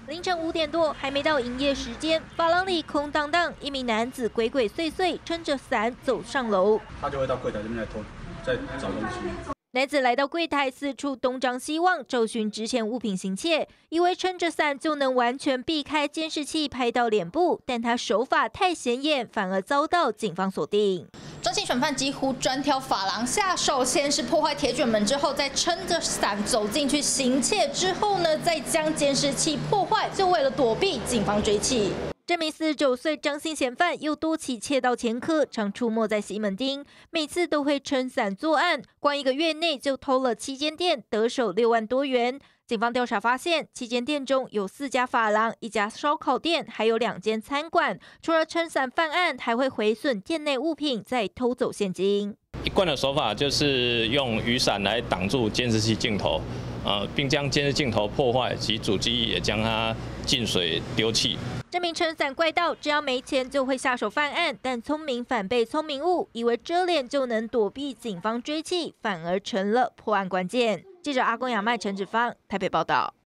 凌晨5点多，还没到营业时间，发廊里空荡荡，一名男子鬼鬼祟祟，撑着伞走上楼。 他就会到柜台这边在找东西。 男子来到柜台，四处东张西望，找寻值钱物品行窃，以为撑着伞就能完全避开监视器拍到脸部，但他手法太显眼，反而遭到警方锁定。 专情选犯几乎专挑发廊下手，先是破坏铁卷门，之后再撑着伞走进去行窃，之后呢，再将监视器破坏，就为了躲避警方追缉。 这名49岁张姓嫌犯有多起窃盗前科，常出没在西门町，每次都会撑伞作案，光1个月内就偷了7间店，得手6万多元。警方调查发现，7间店中有4家发廊、1家烧烤店，还有2间餐馆。除了撑伞犯案，还会毁损店内物品，再偷走现金。 一贯的手法就是用雨伞来挡住监视器镜头，并将监视镜头破坏，及主机也将它进水丢弃。 这名撑伞怪盗，只要没钱就会下手犯案，但聪明反被聪明误，以为遮脸就能躲避警方追缉，反而成了破案关键。记者阿公亚麦、陈芷芳台北报道。